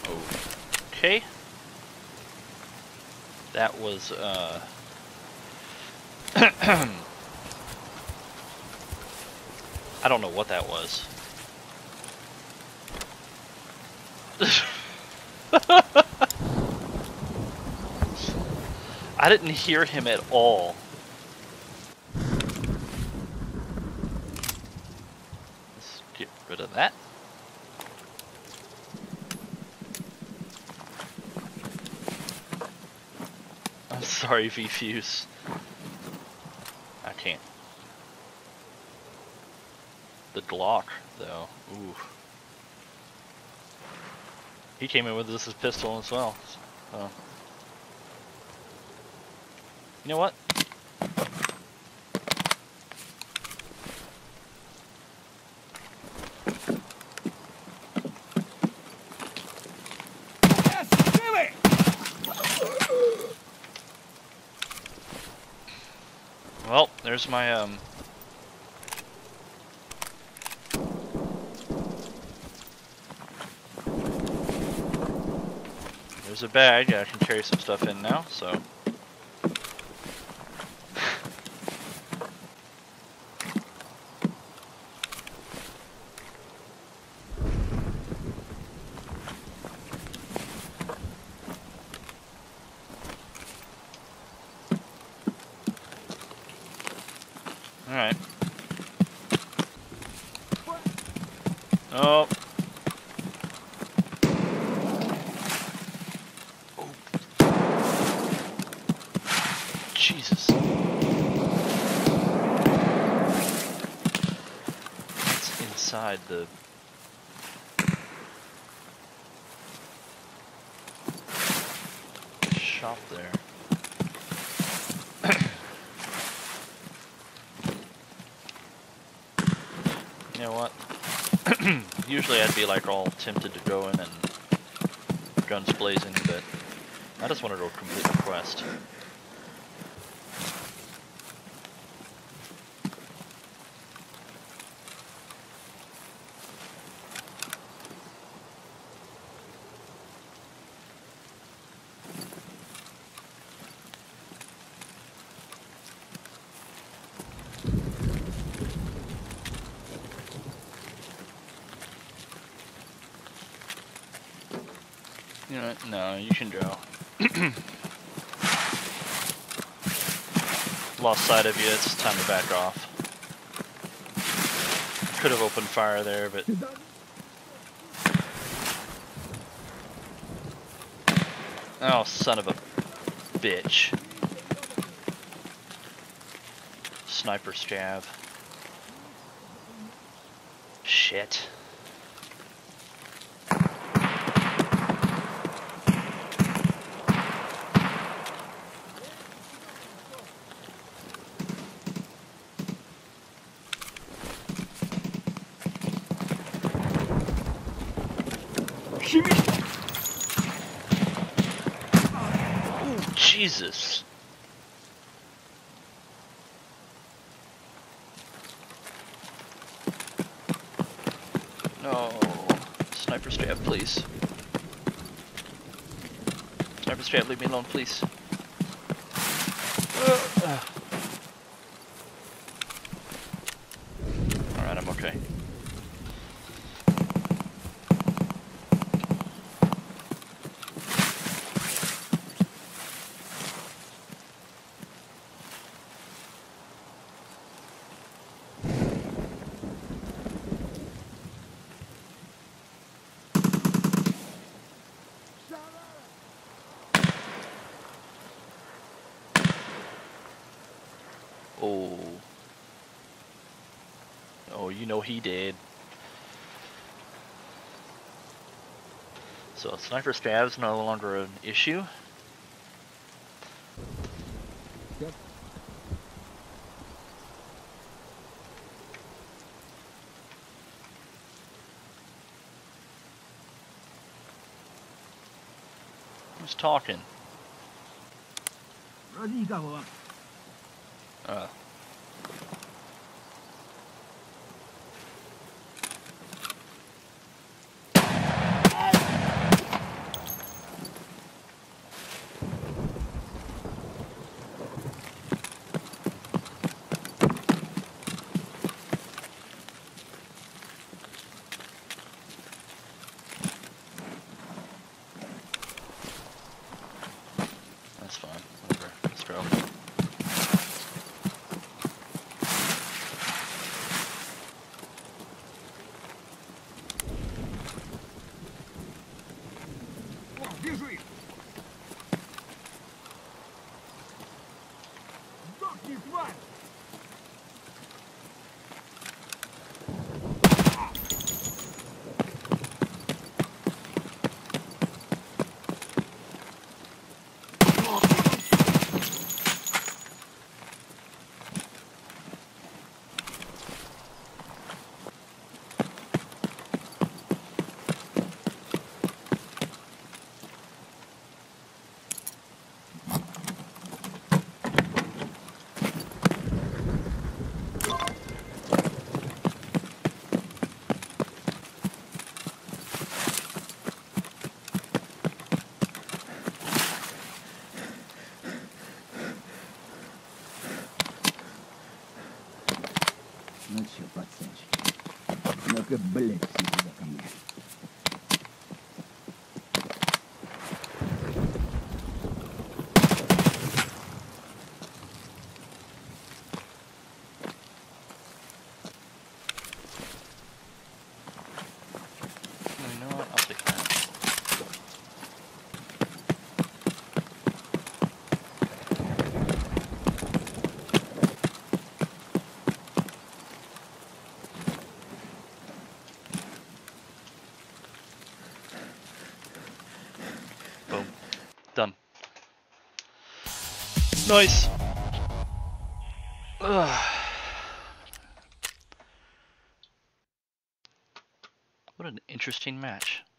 Okay. That was, I don't know what that was. I didn't hear him at all. Let's get rid of that. I'm sorry, V-Fuse. I can't. The Glock, though. Ooh. He came in with this as pistol as well. So. You know what? Well, there's my there's a bag I can carry some stuff in now, so. Alright. Oh. Jesus. It's inside the... shop there. You know what? Usually I'd be like all tempted to go in and guns blazing, but I just wanted to complete the quest. You know what? No, you can go. Lost sight of you, it's time to back off. Could have opened fire there, but... Oh, son of a bitch. Sniper scav. Shit. Ooh, Jesus. No. Sniper stab, please. Sniper stab, leave me alone, please. Alright, I'm okay. Oh. Oh, you know he did. So sniper scav's no longer an issue. Yep. Who's talking? Uh. intro. Вижу их! Сдохни, тварь! Ну чё, пацанчики, ну-ка, блядь, все сюда ко мне. You know what? I'll take that. Boom. Done. Nice. Ugh. What an interesting match.